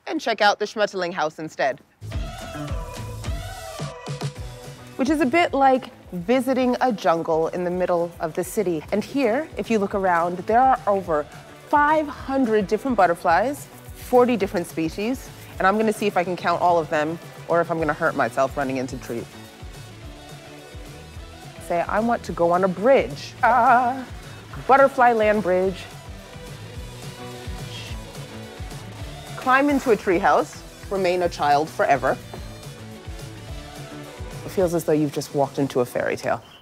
and check out the Schmetterling House instead. Which is a bit like visiting a jungle in the middle of the city. And here, if you look around, there are over 500 different butterflies, 40 different species, and I'm gonna see if I can count all of them or if I'm gonna hurt myself running into trees. Say, I want to go on a bridge. Butterfly land bridge. Climb into a treehouse, remain a child forever. It feels as though you've just walked into a fairy tale.